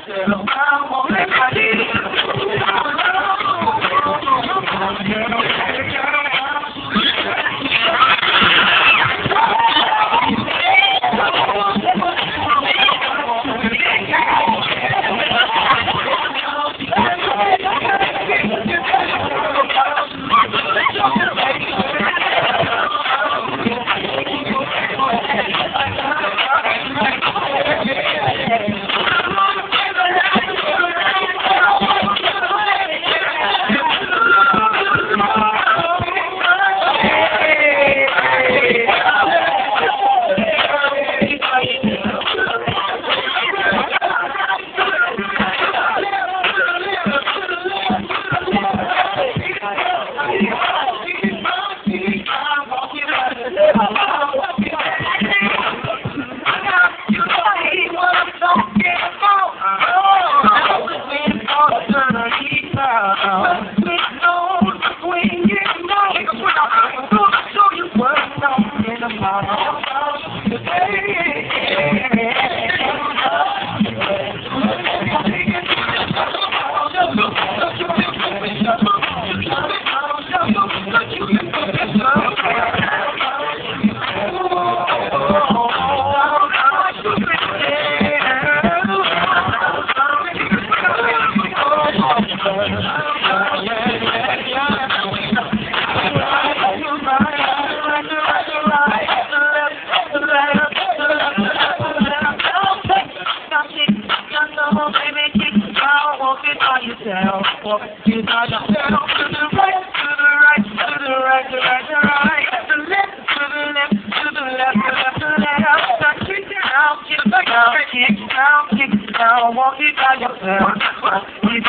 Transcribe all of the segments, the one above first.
Walk you down to the right, to the right, to the right, to the right, to the right, to the left, to the left, to the left, to the left, to the left. Kick down, kick down, kick down, kick down. Walk it down yourself. You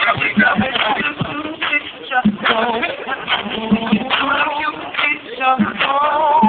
picture, oh, you picture, oh.